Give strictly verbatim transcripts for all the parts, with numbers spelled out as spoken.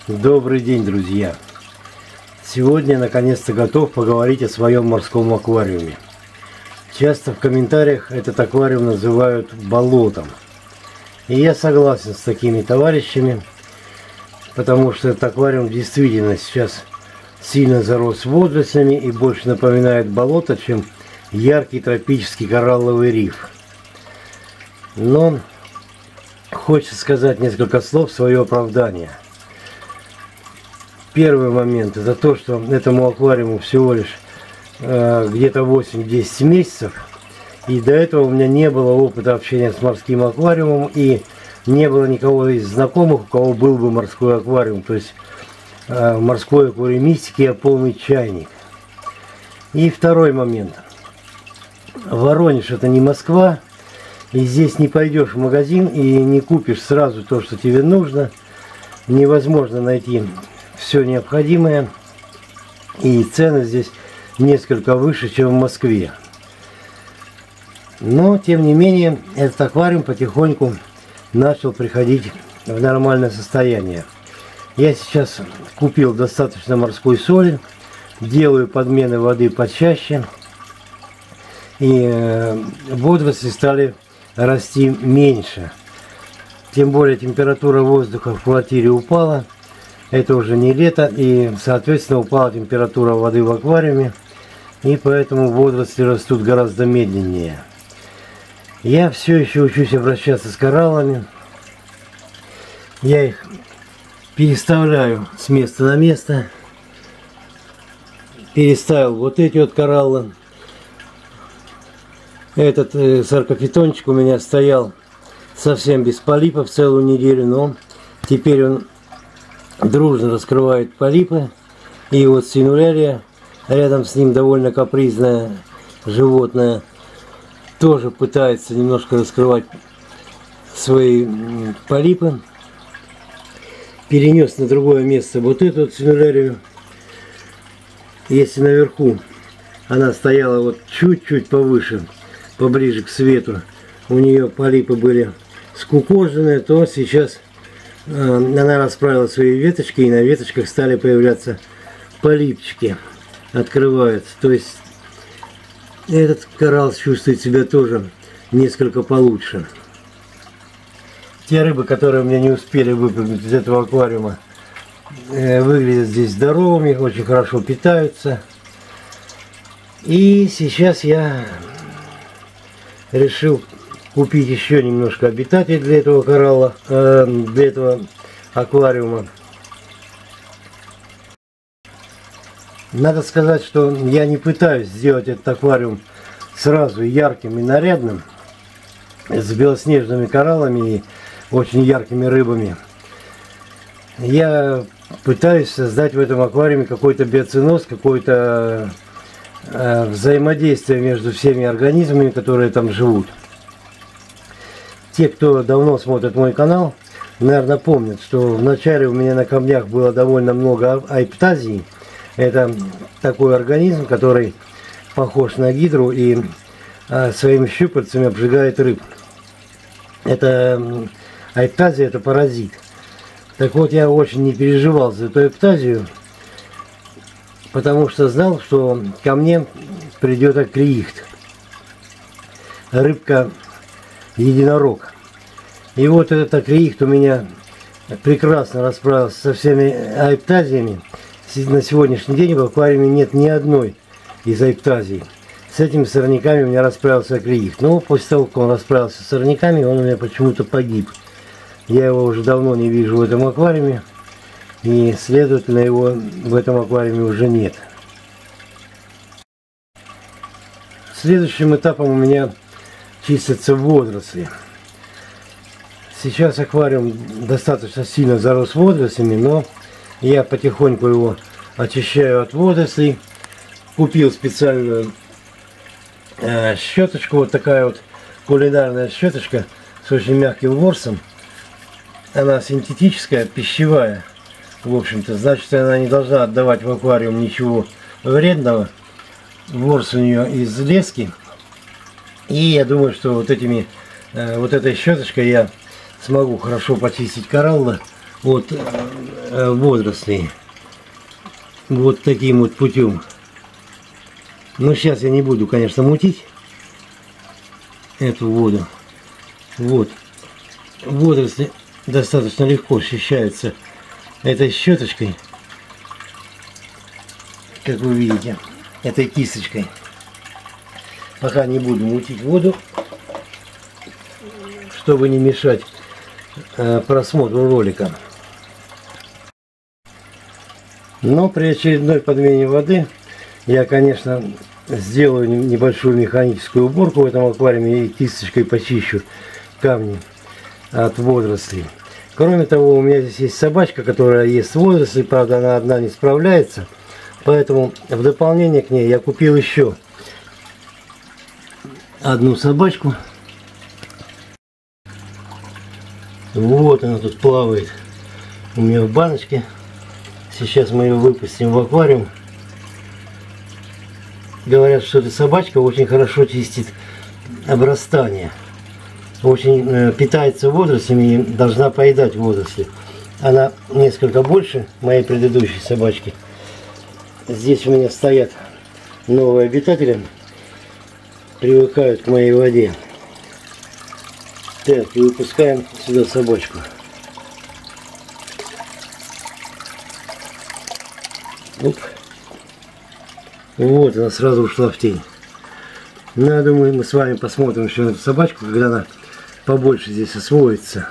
Добрый день, друзья! Сегодня я наконец-то готов поговорить о своем морском аквариуме. Часто в комментариях этот аквариум называют болотом. И я согласен с такими товарищами, потому что этот аквариум действительно сейчас сильно зарос водорослями и больше напоминает болото, чем яркий тропический коралловый риф. Но хочется сказать несколько слов в свое оправдание. Первый момент — это то, что этому аквариуму всего лишь э, где-то восемь-десять месяцев. И до этого у меня не было опыта общения с морским аквариумом. И не было никого из знакомых, у кого был бы морской аквариум. То есть э, морской аквариумистики я полный чайник. И второй момент. Воронеж — это не Москва. И здесь не пойдешь в магазин и не купишь сразу то, что тебе нужно. Невозможно найти все необходимое, и цены здесь несколько выше, чем в Москве. Но тем не менее этот аквариум потихоньку начал приходить в нормальное состояние. Я сейчас купил достаточно морской соли, делаю подмены воды почаще, и водоросли стали расти меньше. Тем более температура воздуха в квартире упала. Это уже не лето, и, соответственно, упала температура воды в аквариуме, и поэтому водоросли растут гораздо медленнее. Я все еще учусь обращаться с кораллами. Я их переставляю с места на место. Переставил вот эти вот кораллы. Этот э, саркофитончик у меня стоял совсем без полипов целую неделю, но теперь он дружно раскрывает полипы. И вот синулярия, рядом с ним довольно капризное животное, тоже пытается немножко раскрывать свои полипы. Перенес на другое место вот эту вот синулярию. Если наверху она стояла вот чуть-чуть повыше, поближе к свету, у нее полипы были скукоженные, то сейчас она расправила свои веточки, и на веточках стали появляться полипчики, открываются. То есть этот коралл чувствует себя тоже несколько получше. Те рыбы, которые у меня не успели выпрыгнуть из этого аквариума, выглядят здесь здоровыми, очень хорошо питаются. И сейчас я решил купить еще немножко обитателей для этого коралла, э, для этого аквариума. Надо сказать, что я не пытаюсь сделать этот аквариум сразу ярким и нарядным, с белоснежными кораллами и очень яркими рыбами. Я пытаюсь создать в этом аквариуме какой-то биоценоз, какое-то э, взаимодействие между всеми организмами, которые там живут. Те, кто давно смотрит мой канал, наверное, помнят, что вначале у меня на камнях было довольно много айптазии. Это такой организм, который похож на гидру и а, своими щупальцами обжигает рыб. Это айптазия, это паразит. Так вот, я очень не переживал за эту айптазию, потому что знал, что ко мне придет акриихт, рыбка-единорог. И вот этот акриихт у меня прекрасно расправился со всеми айптазиями. На сегодняшний день в аквариуме нет ни одной из айптазий. С этими сорняками у меня расправился акриихт. Но после того, как он расправился с сорняками, он у меня почему-то погиб. Я его уже давно не вижу в этом аквариуме. И, следовательно, его в этом аквариуме уже нет. Следующим этапом у меня чистятся водоросли. Сейчас аквариум достаточно сильно зарос водорослями, но я потихоньку его очищаю от водорослей. Купил специальную э, щеточку, вот такая вот кулинарная щеточка с очень мягким ворсом. Она синтетическая, пищевая, в общем-то, значит, она не должна отдавать в аквариум ничего вредного. Ворс у нее из лески. И я думаю, что вот этими, э, вот этой щеточкой я смогу хорошо почистить кораллы от водорослей вот таким вот путем. Но сейчас я не буду, конечно, мутить эту воду. Вот. Водоросли достаточно легко счищаются этой щеточкой, как вы видите, этой кисточкой. Пока не буду мутить воду, чтобы не мешать э, просмотру ролика. Но при очередной подмене воды я, конечно, сделаю небольшую механическую уборку в этом аквариуме и кисточкой почищу камни от водорослей. Кроме того, у меня здесь есть собачка, которая ест водоросли, правда, она одна не справляется, поэтому в дополнение к ней я купил еще одну собачку. Вот она тут плавает у меня в баночке. Сейчас мы ее выпустим в аквариум. Говорят, что эта собачка очень хорошо чистит обрастание. Очень э, питается водорослями и должна поедать водоросли. Она несколько больше моей предыдущей собачки. Здесь у меня стоят новые обитатели. Привыкают к моей воде. Так, и выпускаем сюда собачку. Оп. Вот она сразу ушла в тень. Ну, я думаю, мы с вами посмотрим еще на эту собачку, когда она побольше здесь освоится.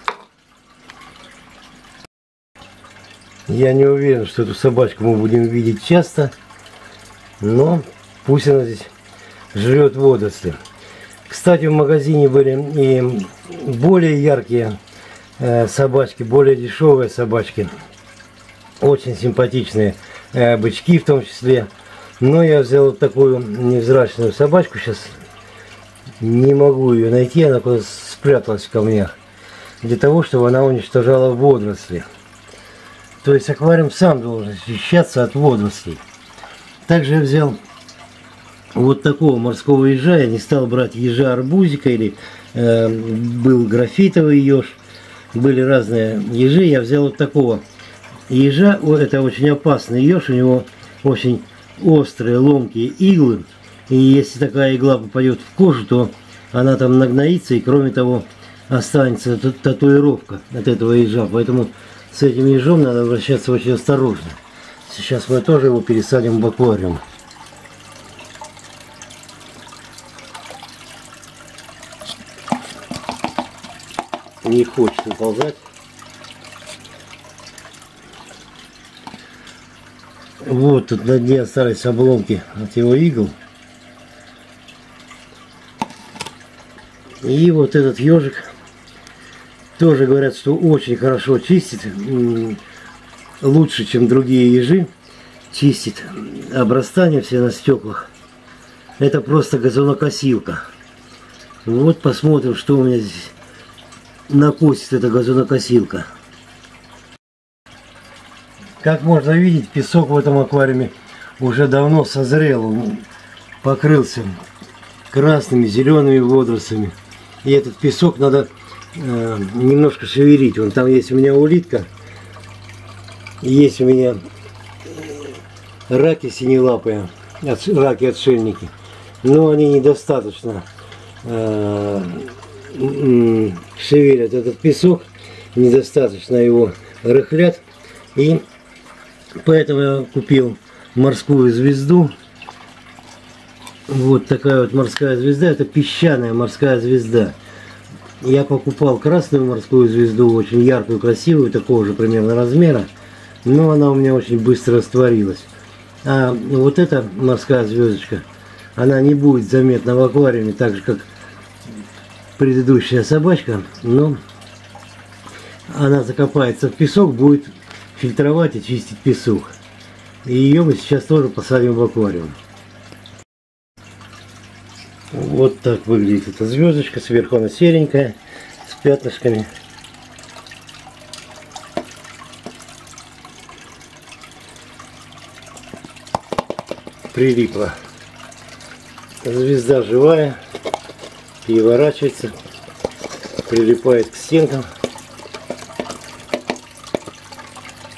Я не уверен, что эту собачку мы будем видеть часто, но пусть она здесь жрет водоросли. Кстати, в магазине были и более яркие э, собачки, более дешевые собачки. Очень симпатичные э, бычки в том числе. Но я взял вот такую невзрачную собачку. Сейчас не могу ее найти. Она куда-то спряталась в камнях. Для того, чтобы она уничтожала водоросли. То есть аквариум сам должен защищаться от водорослей. Также я взял вот такого морского ежа. Я не стал брать ежа арбузика или э, был графитовый еж. Были разные ежи. Я взял вот такого ежа. Это очень опасный еж. У него очень острые ломкие иглы. И если такая игла попадет в кожу, то она там нагноится. И кроме того останется татуировка от этого ежа. Поэтому с этим ежом надо обращаться очень осторожно. Сейчас мы тоже его пересадим в аквариум. Не хочет уползать. Вот тут на дне остались обломки от его игл. И вот этот ежик тоже говорят, что очень хорошо чистит. Лучше, чем другие ежи. Чистит обрастание все на стеклах. Это просто газонокосилка. Вот посмотрим, что у меня здесь накосит эта газонокосилка. Как можно видеть, песок в этом аквариуме уже давно созрел. Он покрылся красными, зелеными водорослями. И этот песок надо э, немножко шевелить. Вон там есть у меня улитка. Есть у меня раки синелапые, раки-отшельники. Но они недостаточно э, шевелят этот песок. Недостаточно его рыхлят. И поэтому я купил морскую звезду. Вот такая вот морская звезда. Это песчаная морская звезда. Я покупал красную морскую звезду, очень яркую, красивую, такого же примерно размера. Но она у меня очень быстро растворилась. А вот эта морская звездочка, она не будет заметна в аквариуме, так же как предыдущая собачка. Но она закопается в песок, будет фильтровать и чистить песок. И ее мы сейчас тоже посадим в аквариум. Вот так выглядит эта звездочка. Сверху она серенькая, с пятнышками. Прилипла. Звезда живая, переворачивается, прилипает к стенкам.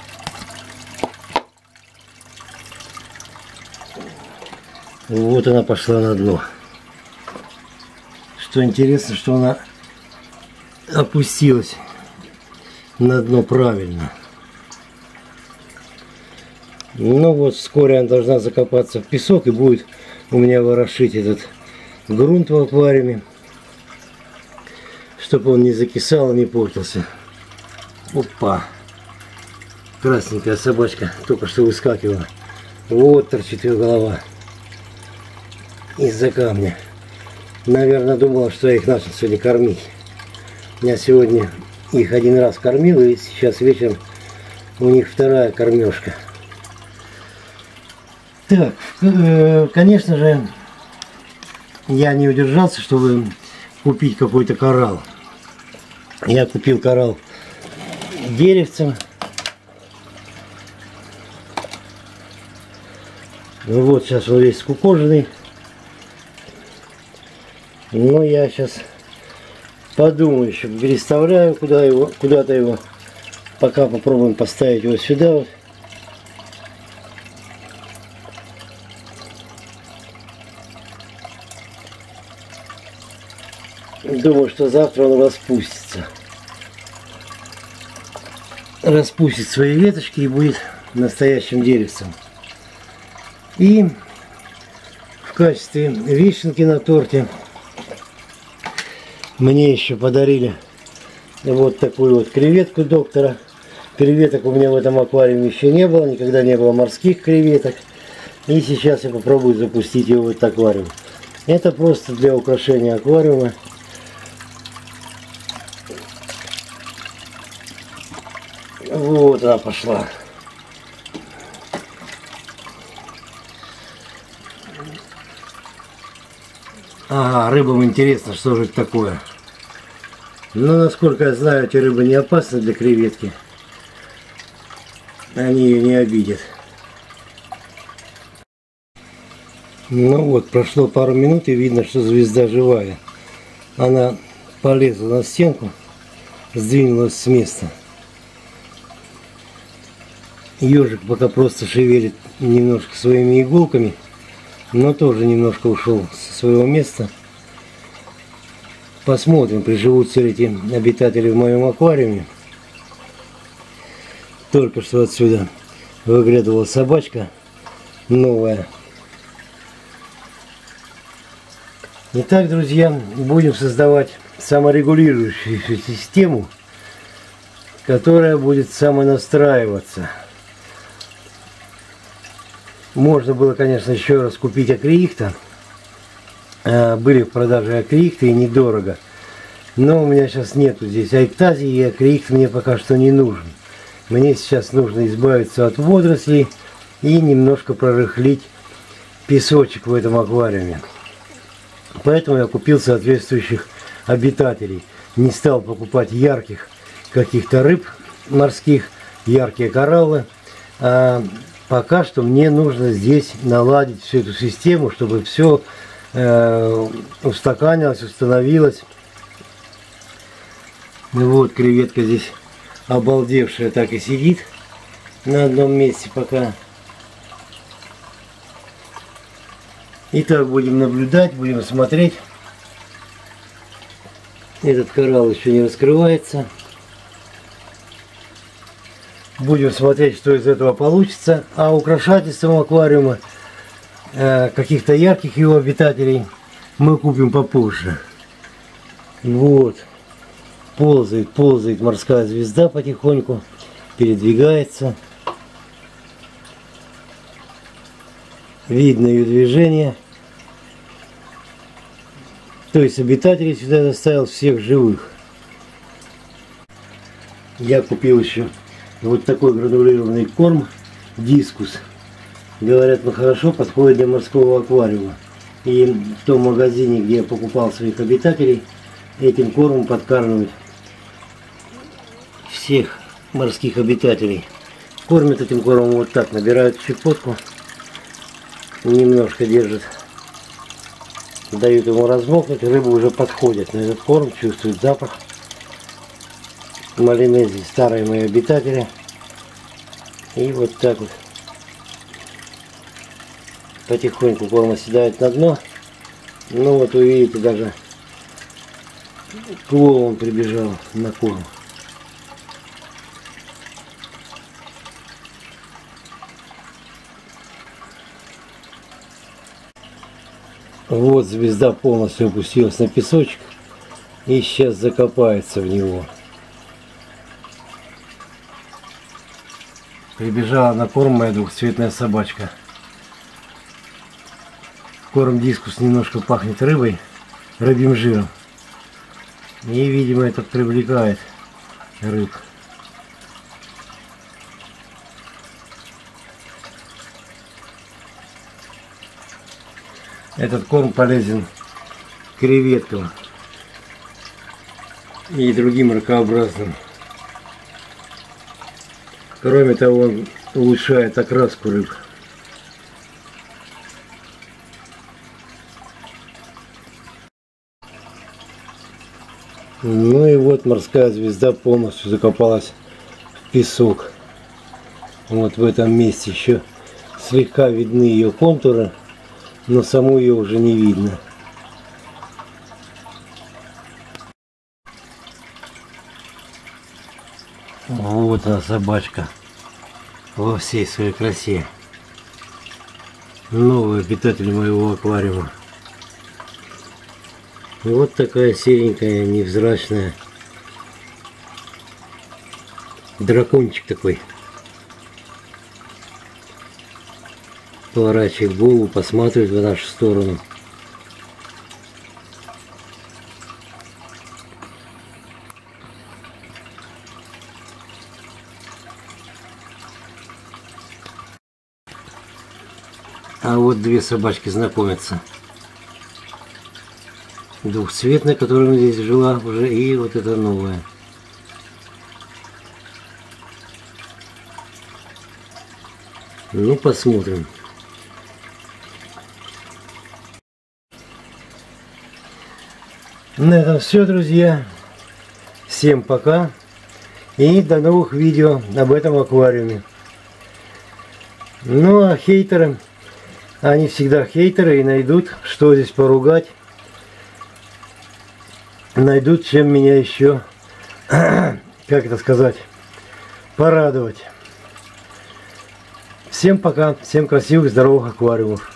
Вот она пошла на дно. Что интересно, что она опустилась на дно правильно. Ну вот, вскоре она должна закопаться в песок и будет у меня ворошить этот грунт в аквариуме, чтобы он не закисал и не портился. Опа! Красненькая собачка только что выскакивала. Вот торчит ее голова из-за камня. Наверное, думала, что я их начал сегодня кормить. Я сегодня их один раз кормил, и сейчас вечером у них вторая кормежка. Так, конечно же, я не удержался, чтобы купить какой-то коралл. Я купил коралл деревцем. Вот сейчас он весь скукоженный. Но я сейчас подумаю, еще переставляю куда его, куда-то его. Пока попробуем поставить его сюда вот. Думаю, что завтра он распустится. Распустит свои веточки и будет настоящим деревцем. И в качестве вишенки на торте мне еще подарили вот такую вот креветку доктора. Креветок у меня в этом аквариуме еще не было, никогда не было морских креветок. И сейчас я попробую запустить его в этот аквариум. Это просто для украшения аквариума. Вот она пошла. Ага, рыбам интересно, что же это такое. Но, насколько я знаю, эти рыбы не опасны для креветки. Они ее не обидят. Ну вот, прошло пару минут, и видно, что звезда живая. Она полезла на стенку, сдвинулась с места. Ежик пока просто шевелит немножко своими иголками, но тоже немножко ушел со своего места. Посмотрим, приживутся ли эти обитатели в моем аквариуме. Только что отсюда выглядывала собачка новая. Итак, друзья, будем создавать саморегулирующуюся систему, которая будет самонастраиваться. Можно было, конечно, еще раз купить акриихта. Были в продаже акриихты и недорого. Но у меня сейчас нету здесь айктазии, и акриихт мне пока что не нужен. Мне сейчас нужно избавиться от водорослей и немножко прорыхлить песочек в этом аквариуме. Поэтому я купил соответствующих обитателей. Не стал покупать ярких каких-то рыб морских, яркие кораллы. А пока что мне нужно здесь наладить всю эту систему, чтобы все э, устаканилось, установилось. Вот креветка здесь обалдевшая так и сидит на одном месте пока. Итак, будем наблюдать, будем смотреть. Этот коралл еще не раскрывается. Будем смотреть, что из этого получится. А украшательством аквариума, э, каких-то ярких его обитателей, мы купим попозже. Вот. Ползает, ползает морская звезда потихоньку. Передвигается. Видно ее движение. То есть обитателей сюда доставил всех живых. Я купил еще вот такой гранулированный корм дискус. Говорят, ну хорошо подходит для морского аквариума. И в том магазине, где я покупал своих обитателей, этим кормом подкармливают всех морских обитателей. Кормят этим кормом вот так, набирают щепотку, немножко держат, дают ему размокнуть, рыбы уже подходят на этот корм, чувствуют запах. Малинези, старые мои обитатели. И вот так вот потихоньку корм оседает на дно. Ну вот вы видите, даже клоун прибежал на корм. Вот звезда полностью опустилась на песочек и сейчас закопается в него. Прибежала на корм моя двухцветная собачка. Корм дискус немножко пахнет рыбой, рыбьим жиром. И, видимо, этот привлекает рыб. Этот корм полезен креветкам и другим ракообразным. Кроме того, он улучшает окраску рыб. Ну и вот морская звезда полностью закопалась в песок. Вот в этом месте еще слегка видны ее контуры, но саму ее уже не видно. Вот она, собачка, во всей своей красе. Новый обитатель моего аквариума. Вот такая серенькая, невзрачная. Дракончик такой. Поворачивает голову, посматривает в нашу сторону. А вот две собачки знакомятся. Двухцветная, которая здесь жила уже, и вот эта новая. Ну, посмотрим. На этом все, друзья. Всем пока. И до новых видео об этом аквариуме. Ну, а хейтеры, они всегда хейтеры и найдут, что здесь поругать. Найдут, чем меня еще, как это сказать, порадовать. Всем пока, всем красивых, здоровых аквариумов.